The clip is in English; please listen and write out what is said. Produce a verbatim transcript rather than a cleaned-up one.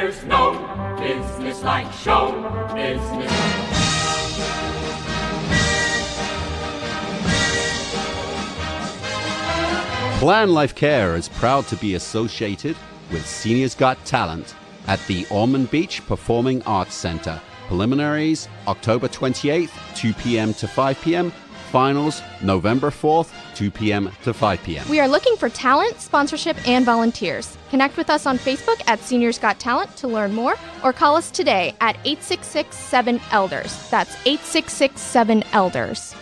There's no business like show business. Planlifecare is proud to be associated with Seniors Got Talent at the Ormond Beach Performing Arts Center. Preliminaries, October twenty-eighth, two p.m. to five p.m. Finals, November fourth, two p.m. to five p.m. We are looking for talent, sponsorship, and volunteers. Connect with us on Facebook at Seniors Got Talent to learn more, or call us today at eight six six, seven, elders. That's eight six six, seven, elders.